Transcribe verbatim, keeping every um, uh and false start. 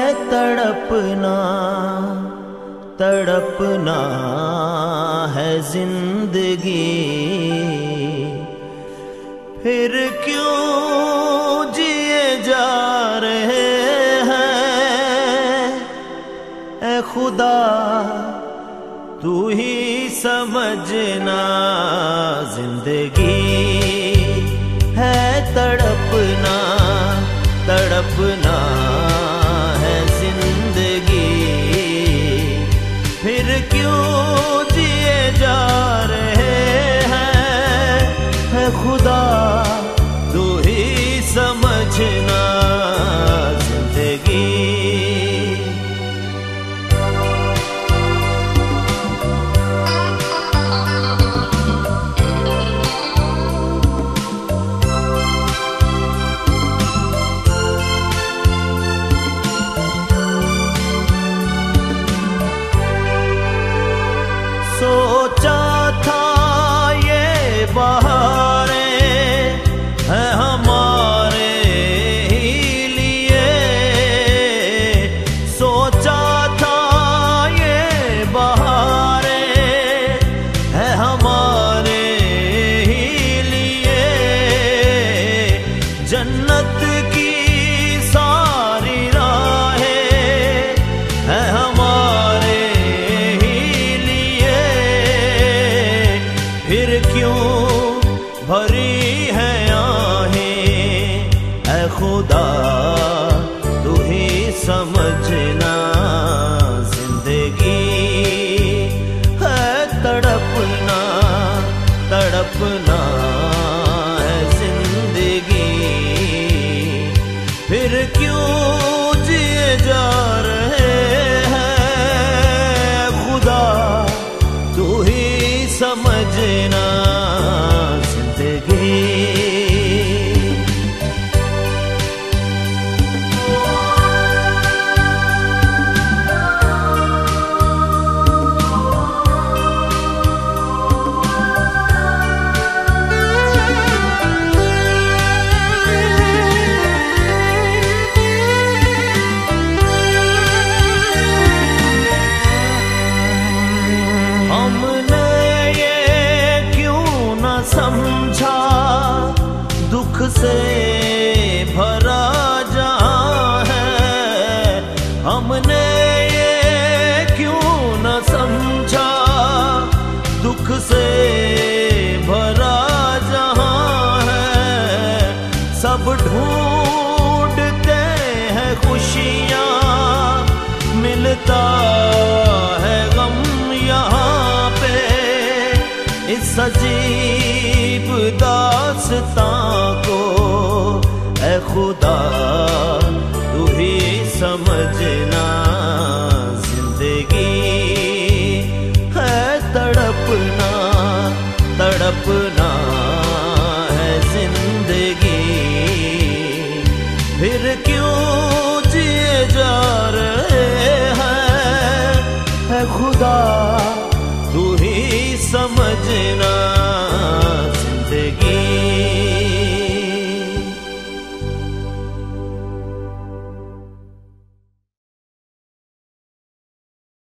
तड़पना तड़पना है जिंदगी, फिर क्यों जिए जा रहे हैं। ऐ खुदा तू ही समझना, जिंदगी है तड़पना तड़पना है जिंदगी, फिर क्यों जिए जा रहे हैं। है खुदा तू ही समझना, जिंदगी सोचा था ये बहारें हैं हमारे ही लिए, सोचा था ये बहारें हैं हमारे ही लिए। जन्नत की सारी राहें हैं हमारे, फिर क्यों भरी है आहें। ऐ खुदा तू ही समझना, जिंदगी है तड़पना तड़पना है जिंदगी, फिर क्यों जिए जा रहे हैं। खुदा तू ही समझना, जिंदगी हमने समझा दुख से भरा जहां है। हमने ये क्यों न समझा दुख से भरा जहां है। सब ढूंढते हैं खुशियां, मिलता है गम यहाँ पे। इस अजीब दास्तां को ऐ खुदा तू ही समझना, जिंदगी है तड़पना तड़पना